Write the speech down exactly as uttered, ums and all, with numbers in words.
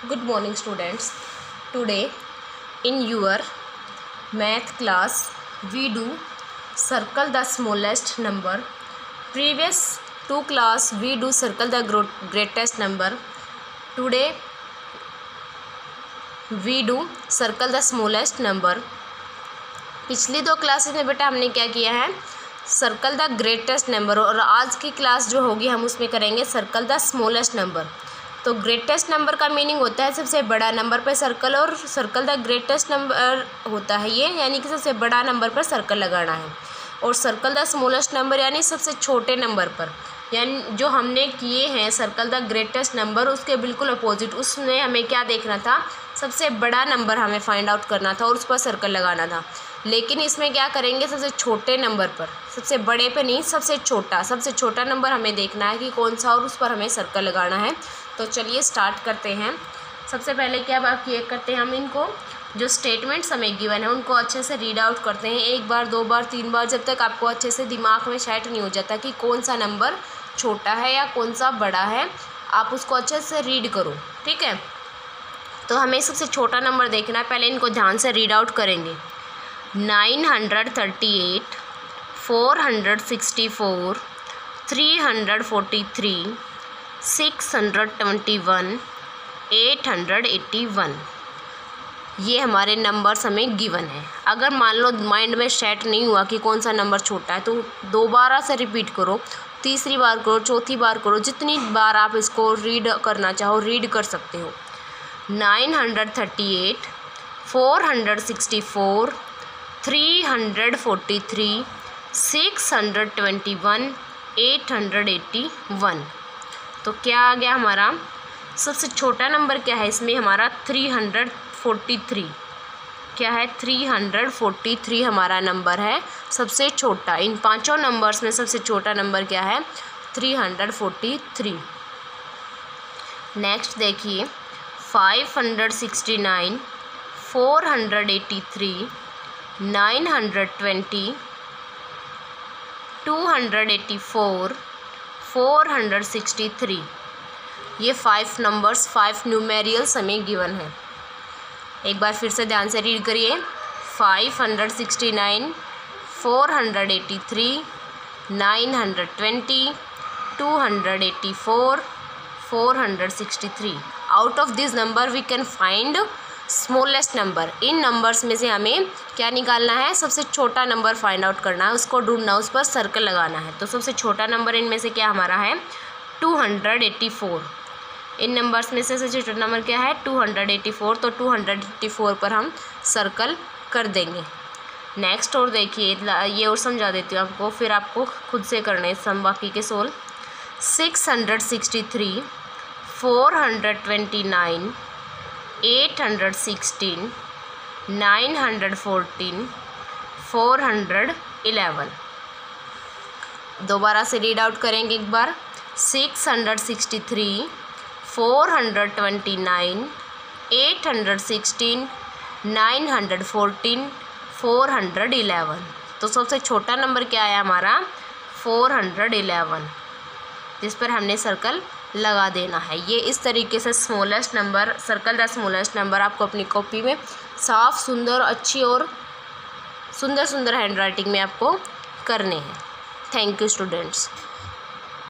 Good morning students. Today in your math class we do circle the smallest number. Previous two class we do circle the greatest number. Today we do circle the smallest number. पिछली दो classes में बेटा हमने क्या किया है, circle the greatest number, और आज की क्लास जो होगी हम उसमें करेंगे सर्कल द स्मॉलेस्ट नंबर। तो ग्रेटेस्ट नंबर का मीनिंग होता है सबसे बड़ा नंबर पर सर्कल, और सर्कल द ग्रेटेस्ट नंबर होता है ये यानी कि सबसे बड़ा नंबर पर सर्कल लगाना है, और सर्कल द स्मॉलेस्ट नंबर यानी सबसे छोटे नंबर पर, यानी जो हमने किए हैं सर्कल द ग्रेटेस्ट नंबर उसके बिल्कुल अपोजिट, उसमें हमें क्या देखना था, सबसे बड़ा नंबर हमें फाइंड आउट करना था और उस पर सर्कल लगाना था। लेकिन इसमें क्या करेंगे, सबसे छोटे नंबर पर, सबसे बड़े पे नहीं, सबसे छोटा सबसे छोटा नंबर हमें देखना है कि कौन सा, और उस पर हमें सर्कल लगाना है। तो चलिए स्टार्ट करते हैं। सबसे पहले क्या बात ये करते हैं, हम इनको जो स्टेटमेंट्स हमें गिवन है उनको अच्छे से रीड आउट करते हैं, एक बार दो बार तीन बार, जब तक आपको अच्छे से दिमाग में सेट नहीं हो जाता कि कौन सा नंबर छोटा है या कौन सा बड़ा है, आप उसको अच्छे से रीड करो, ठीक है। तो हमें सबसे छोटा नंबर देखना है, पहले इनको ध्यान से रीड आउट करेंगे। Nine hundred thirty eight, four hundred sixty four, three hundred forty three, six hundred twenty one, eight hundred eighty one, ये हमारे नंबर्स हमें गिवन है। अगर मान लो माइंड में सेट नहीं हुआ कि कौन सा नंबर छोटा है, तो दोबारा से रिपीट करो, तीसरी बार करो, चौथी बार करो, जितनी बार आप इसको रीड करना चाहो रीड कर सकते हो। Nine hundred thirty eight, four hundred sixty four, three hundred forty three, six hundred twenty one, eight hundred eighty one. तो क्या आ गया हमारा, सबसे छोटा नंबर क्या है इसमें हमारा थ्री हंड्रेड फोर्टी थ्री, क्या है थ्री हंड्रेड फोर्टी थ्री हमारा नंबर है सबसे छोटा। इन पांचों नंबर्स में सबसे छोटा नंबर क्या है, three hundred forty three. Next देखिए, five hundred sixty nine, four hundred eighty three, nine hundred twenty, two hundred eighty four, four hundred sixty three, ये फाइव नंबर्स, फाइव न्यूमेरियल्स हमें गिवन है। एक बार फिर से ध्यान से रीड करिए। Five hundred sixty nine, four hundred eighty three, nine hundred twenty, two hundred eighty four, four hundred sixty three. Out of this number we can find smallest number. इन numbers में से हमें क्या निकालना है, सबसे छोटा नंबर फाइंड आउट करना है, उसको ढूंढना, उस पर सर्कल लगाना है। तो सबसे छोटा नंबर इनमें से क्या हमारा है, टू हंड्रेड एट्टी फोर। इन नंबर्स में से सबसे छोटा नंबर क्या है, टू हंड्रेड एट्टी फोर। तो टू हंड्रेड एट्टी फोर पर हम सर्कल कर देंगे। नेक्स्ट और देखिए, ये और समझा देती हूँ आपको, फिर आपको खुद से करने सम बाकी के सोल। Six hundred sixty three, four hundred twenty nine, eight hundred sixteen, nine hundred fourteen, four hundred eleven. दोबारा से रीड आउट करेंगे एक बार। Six hundred sixty three, four hundred twenty nine, eight hundred sixteen, nine hundred fourteen, four hundred eleven. तो सबसे छोटा number क्या है हमारा, फोर हंड्रेड इलेवन, जिस पर हमने सर्कल लगा देना है। ये इस तरीके से smallest number, circle the smallest number आपको अपनी कॉपी में साफ, सुंदर, अच्छी और सुंदर सुंदर हैंड राइटिंग में आपको करने हैं। Thank you students.